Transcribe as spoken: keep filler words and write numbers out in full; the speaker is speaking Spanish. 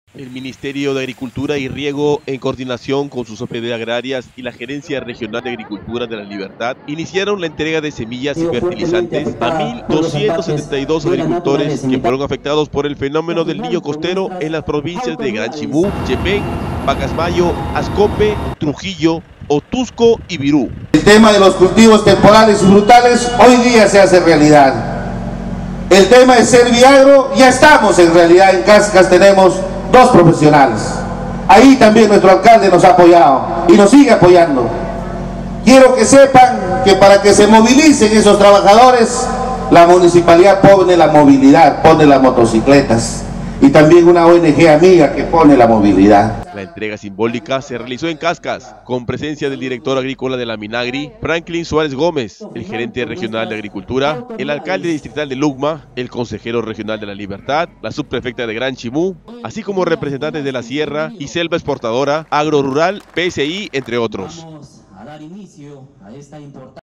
El Ministerio de Agricultura y Riego, en coordinación con sus O P D agrarias y la Gerencia Regional de Agricultura de La Libertad, iniciaron la entrega de semillas y fertilizantes a mil doscientos setenta y dos agricultores que fueron afectados por el fenómeno del niño costero en las provincias de Gran Chimú, Chepén, Pacasmayo, Ascope, Trujillo, Otusco y Virú. El tema de los cultivos temporales y frutales hoy día se hace realidad. El tema de Serviagro, ya estamos en realidad en Cascas, tenemos dos profesionales. Ahí también nuestro alcalde nos ha apoyado y nos sigue apoyando. Quiero que sepan que para que se movilicen esos trabajadores, la municipalidad pone la movilidad, pone las motocicletas y también una O N G amiga que pone la movilidad. La entrega simbólica se realizó en Cascas, con presencia del director agrícola de la Minagri, Franklin Suárez Gómez, el gerente regional de Agricultura, el alcalde distrital de Lucma, el consejero regional de La Libertad, la subprefecta de Gran Chimú, así como representantes de la Sierra y Selva Exportadora, Agrorural, P S I, entre otros.